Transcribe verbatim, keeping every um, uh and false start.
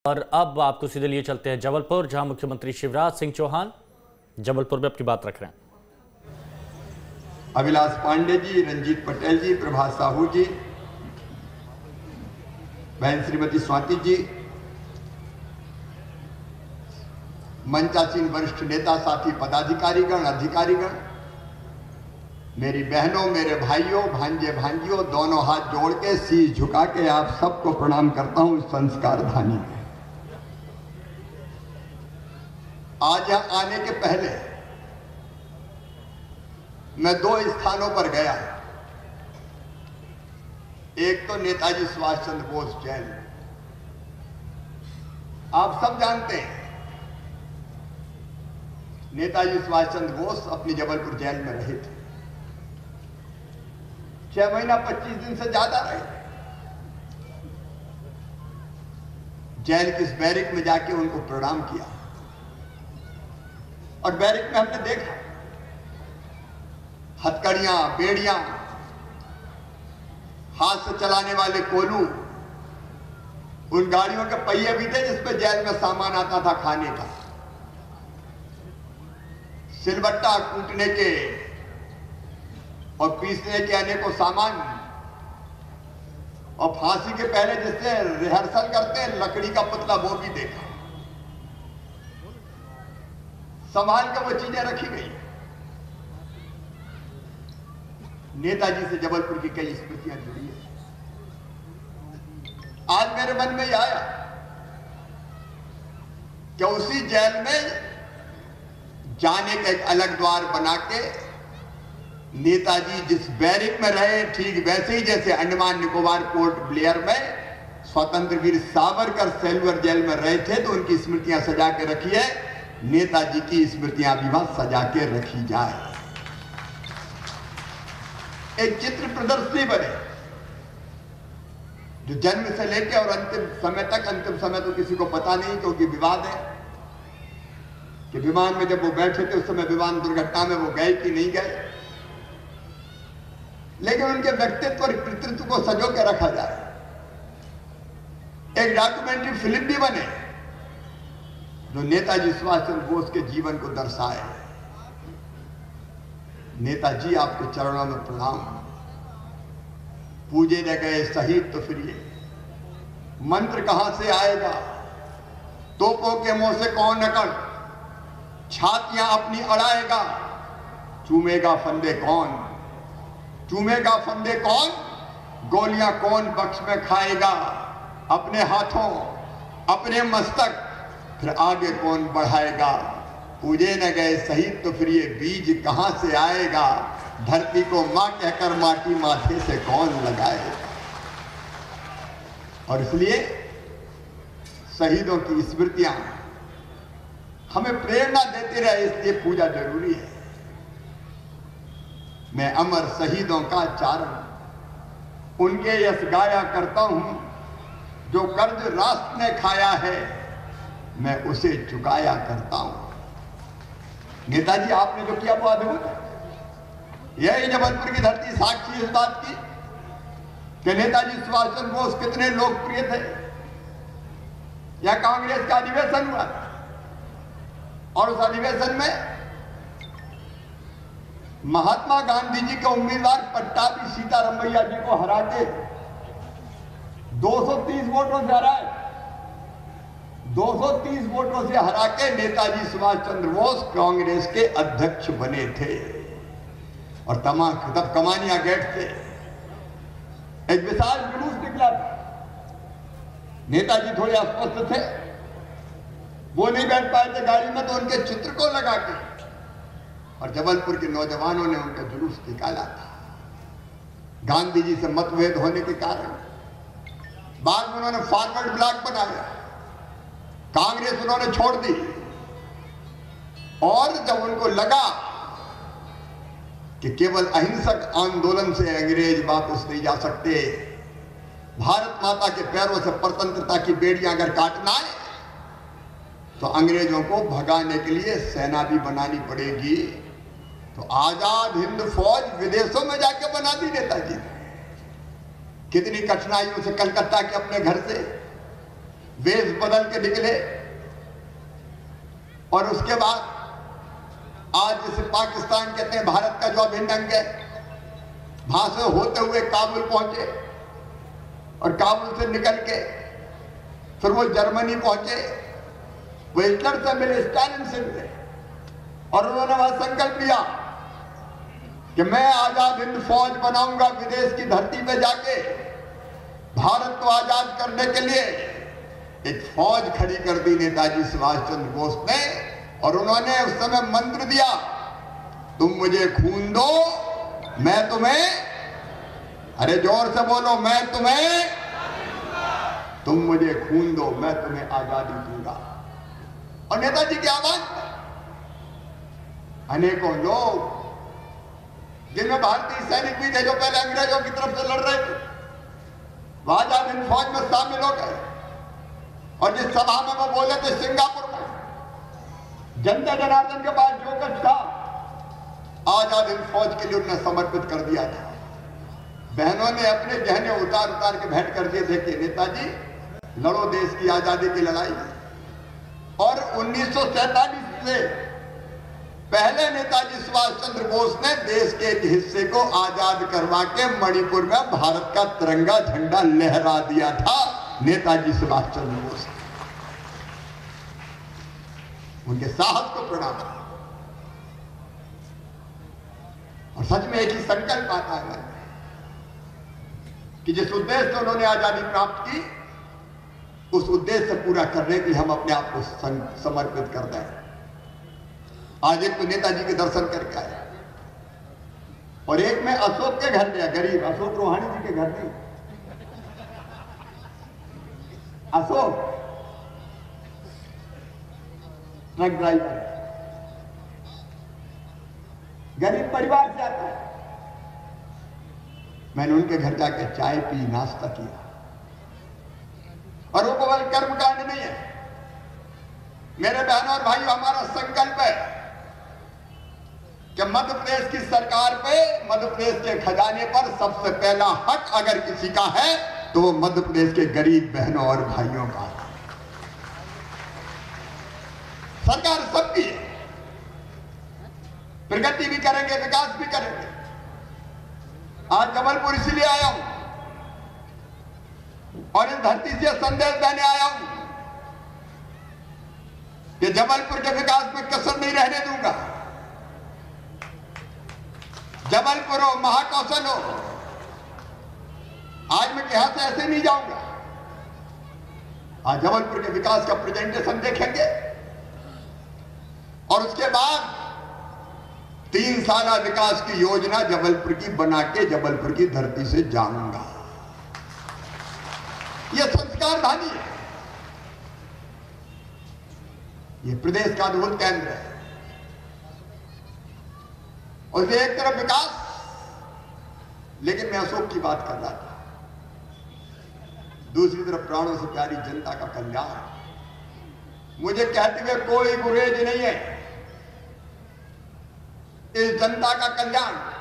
और अब आपको सीधे लिए चलते हैं जबलपुर, जहां मुख्यमंत्री शिवराज सिंह चौहान जबलपुर में अपनी बात रख रहे हैं। अभिलाष पांडे जी, रंजीत पटेल जी, प्रभात साहू जी, बहन श्रीमती स्वाति जी, मंचासीन वरिष्ठ नेता, साथी पदाधिकारीगण, अधिकारीगण, मेरी बहनों, मेरे भाइयों, भांजे भांजियों, दोनों हाथ जोड़ के शीश झुका के आप सबको प्रणाम करता हूं इस संस्कार धानी में। आज यहां आने के पहले मैं दो स्थानों पर गया। एक तो नेताजी सुभाष चंद्र बोस जेल, आप सब जानते हैं नेताजी सुभाष चंद्र बोस अपनी जबलपुर जेल में रहे थे। छह महीना पच्चीस दिन से ज्यादा रहे। जेल की इस बैरिक में जाके उनको प्रणाम किया और बैरिक में हमने देखा हथकड़ियां, बेड़ियां, हाथ से चलाने वाले कोलू, उन गाड़ियों के पहिए भी थे जिसमें जेल में सामान आता था खाने का, सिलबट्टा कूटने के और पीसने के अनेकों सामान, और फांसी के पहले जिससे रिहर्सल करते हैं लकड़ी का पुतला, वो भी देखा। संभाल कर वो चीजें रखी गई। नेताजी से जबलपुर की कई स्मृतियां जुड़ी है। आज मेरे मन में यह आया कि उसी जेल में जाने का एक अलग द्वार बना के नेताजी जिस बैरिक में रहे, ठीक वैसे ही जैसे अंडमान निकोबार पोर्ट ब्लेयर में स्वतंत्र वीर सावरकर सेलुलर जेल में रहे थे, तो उनकी स्मृतियां सजा के रखी है। नेताजी की स्मृतियां भी वहां सजा के रखी जाए। एक चित्र प्रदर्शनी बने जो जन्म से लेकर और अंतिम समय तक, अंतिम समय तो किसी को पता नहीं क्योंकि विवाद है कि विमान में जब वो बैठे थे उस समय विमान दुर्घटना में वो गए कि नहीं गए, लेकिन उनके व्यक्तित्व और कृतित्व को सजो के रखा जाए। एक डॉक्यूमेंट्री फिल्म भी बने जो नेताजी सुभाष चंद्र बोस के जीवन को दर्शाए। नेताजी आपके चरणों में प्रणाम। पूजे न गए शहीद तो फिर ये मंत्र कहां से आएगा, तोपों के मुंह से कौन अकड़, छातियां अपनी अड़ाएगा, चूमेगा फंदे कौन, चूमेगा फंदे कौन, गोलियां कौन बख्श में खाएगा, अपने हाथों अपने मस्तक फिर आगे कौन बढ़ाएगा। पूजे न गए शहीद तो फिर ये बीज कहां से आएगा, धरती को मां कहकर माटी माथे से कौन लगाएगा। और इसलिए शहीदों की स्मृतियां हमें प्रेरणा देती रहे, इसलिए पूजा जरूरी है। मैं अमर शहीदों का चारण उनके यश गाया करता हूं, जो कर्ज राष्ट्र ने खाया है मैं उसे चुकाया करता हूं। नेताजी आपने जो किया वो अद्भुत है। यही जबलपुर की धरती साक्षी इस बात की कि नेताजी सुभाष चंद्र बोस कितने लोकप्रिय थे। यह कांग्रेस का अधिवेशन हुआ और उस अधिवेशन में महात्मा गांधी जी के उम्मीदवार पट्टाभी सीतारामैया जी को हरा के दो सौ तीस वोटों से हराए। दो सौ तीस वोटों से हरा के नेताजी सुभाष चंद्र बोस कांग्रेस के अध्यक्ष बने थे। और तमाम तब कमानिया गेट से एक विशाल जुलूस निकला था। नेताजी थोड़े अस्वस्थ थे, वो नहीं बैठ पाए थे गाड़ी में, तो उनके चित्र को लगा के और जबलपुर के नौजवानों ने उनका जुलूस निकाला था। गांधी जी से मतभेद होने के कारण बाद में उन्होंने फॉरवर्ड ब्लॉक बनाया, कांग्रेस उन्होंने छोड़ दी। और जब उनको लगा कि केवल अहिंसक आंदोलन से अंग्रेज वापस नहीं जा सकते, भारत माता के पैरों से स्वतंत्रता की बेड़ियां अगर काटना है तो अंग्रेजों को भगाने के लिए सेना भी बनानी पड़ेगी। तो आजाद हिंद फौज विदेशों में जाके बना दी नेताजी ने। कितनी कठिनाइयों से कलकत्ता के अपने घर से वेश बदल के निकले और उसके बाद आज जिसे पाकिस्तान कहते हैं, भारत का जो अभिन्न अंग है, वहां से होते हुए काबुल पहुंचे और काबुल से निकल के फिर वो जर्मनी पहुंचे, वो हिटलर से मिले, स्टालिन से मिले और उन्होंने वहां संकल्प लिया कि मैं आजाद हिंद फौज बनाऊंगा। विदेश की धरती पे जाके भारत को आजाद करने के लिए एक फौज खड़ी कर दी नेताजी सुभाष चंद्र बोस ने, और उन्होंने उस समय मंत्र दिया, तुम मुझे खून दो मैं तुम्हें, अरे जोर से बोलो, मैं तुम्हें, तुम मुझे खून दो मैं तुम्हें आजादी दूंगा। और नेताजी की आवाज अनेकों लोग, जिनमें भारतीय सैनिक भी थे जो पहले अंग्रेजों की तरफ से लड़ रहे थे, वो आजाद हिंद फौज में शामिल हो गए। और जिस सभा में वो बोले थे सिंगापुर में, जनता जनार्दन के पास जो कुछ था आजाद हिंद फौज के लिए उन्हें समर्पित कर दिया था। बहनों ने अपने गहने उतार उतार के भेंट कर दिए थे कि नेताजी लड़ो देश की आजादी की लड़ाई। और उन्नीस सौ सैतालीस से पहले नेताजी सुभाष चंद्र बोस ने देश के एक हिस्से को आजाद करवा के मणिपुर में भारत का तिरंगा झंडा लहरा दिया था। नेताजी सुभाष चंद्र बोस, उनके साहस को प्रणाम। और सच में एक ही संकल्प आता है कि जिस उद्देश्य से उन्होंने आजादी प्राप्त की, उस उद्देश्य से पूरा करने के लिए हम अपने आप को समर्पित कर दें। आज एक तो नेताजी के दर्शन करके आया और एक में अशोक के घर गया, गरीब अशोक रोहानी जी के घर नहीं, अशोक ट्रक ड्राइवर, गरीब परिवार से आता है। मैंने उनके घर जाकर चाय पी, नाश्ता किया। और वो केवल कर्मकांड नहीं है मेरे बहनों और भाइयों, हमारा संकल्प है कि मध्य प्रदेश की सरकार पे, मध्य प्रदेश के खजाने पर सबसे पहला हक अगर किसी का है तो वो मध्य प्रदेश के गरीब बहनों और भाइयों का है। सरकार सबकी है, प्रगति भी करेंगे, विकास भी करेंगे। आज जबलपुर इसलिए आया हूं और इस धरती से संदेश देने आया हूं कि जबलपुर के विकास में कसर नहीं रहने दूंगा। जबलपुर हो, महाकौशल हो, आज मैं यहां से ऐसे नहीं जाऊंगा। आज जबलपुर के विकास का प्रेजेंटेशन देखेंगे और उसके बाद तीन साल विकास की योजना जबलपुर की बना के जबलपुर की धरती से जाऊंगा। यह संस्कार धानी है, यह प्रदेश का अद्भुत केंद्र है। और एक तरफ विकास, लेकिन मैं अशोक की बात कर रहा था, दूसरी तरफ प्राणों से प्यारी जनता का कल्याण। मुझे कहते हुए कोई गुरेज नहीं है, इस जनता का कल्याण